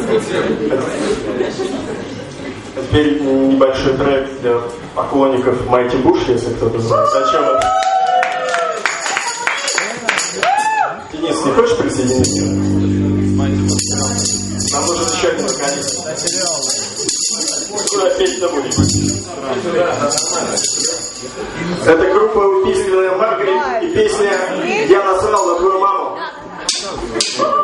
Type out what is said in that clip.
Теперь небольшой трек для поклонников Mighty Boosh, если кто-то знает. Зачем это? Денис, не хочешь присоединиться? Нам нужен еще один вокалист. Куда петь-то будем? Это группа «Убийственная Маргарет» и песня «Я насрал на твою маму».